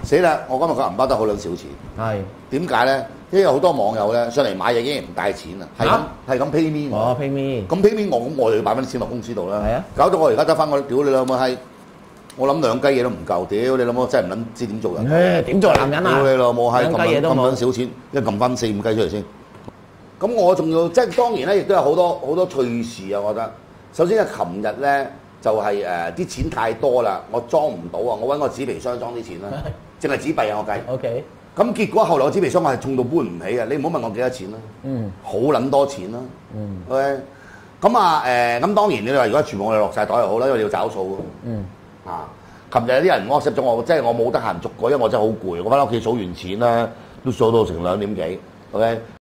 死啦！我今日個銀包得好撚少錢。 係點解咧？因為好多網友咧上嚟買嘢已經唔帶錢啦，係咁 pay me。 哦 pay me。 咁 pay me 我就要擺翻啲錢落公司度啦。 係啊。 搞到我而家得翻我屌你老母閪！我諗兩雞嘢都唔夠，屌你老母真係唔撚知點做人。 點做男人啊？ 屌你老母閪！ 兩雞嘢都冇。 咁撚少錢，一撳翻4、5雞出嚟先。咁我仲要即係當然咧，亦都有好多趣事啊！我覺得。首先係琴日咧就係啲錢太多啦，我裝唔到啊！我揾個紙皮箱裝啲錢啦，淨係紙幣啊我計。 OK。 咁結果後來個紙皮箱我係重到搬唔起啊！你唔好問我幾多錢啦。好撚多錢啦。OK。咁啊咁當然你話如果全部我哋落晒袋又好啦，因為你要找數琴日有啲人 WhatsApp 咗我，即係我冇得閒逐個，因為我真係好攰，我翻屋企數完錢啦，都數到成2點幾。OK。